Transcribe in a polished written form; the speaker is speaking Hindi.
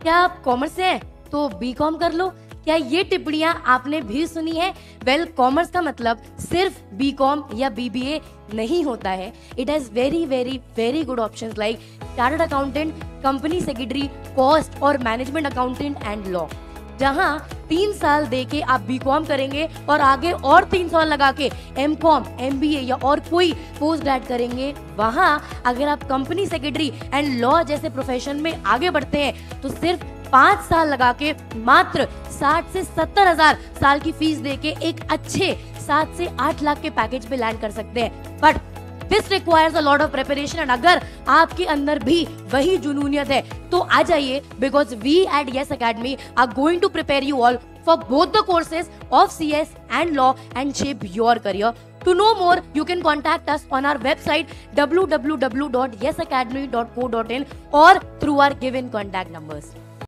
क्या आप कॉमर्स से हैं तो बीकॉम कर लो। क्या ये टिप्पणियां आपने भी सुनी है? वेल, कॉमर्स का मतलब सिर्फ बीकॉम या बीबीए नहीं होता है। It has very very very good options like chartered accountant, company secretary, cost और मैनेजमेंट अकाउंटेंट एंड लॉ। जहां 3 साल दे के आप बीकॉम करेंगे और आगे और 3 साल लगा के एमकॉम, एमबीए या और कोई पोस्ट ग्रेड करेंगे, वहां अगर आप कंपनी सेक्रेटरी एंड लॉ जैसे प्रोफेशन में आगे बढ़ते हैं तो सिर्फ 5 साल लगा के मात्र 60 से 70 हजार साल की फीस दे के एक अच्छे 7 से 8 लाख के पैकेज पे लैंड कर सकते हैं। But this requires a lot of preparation and अगर आपके अंदर भी वही जुनूनियत है तो आ जाइए, because we at yes academy are going to prepare you all for both the courses of CS and law and shape your career. To know more, you can contact us on our website www.yesacademy.co.in or through our given contact numbers.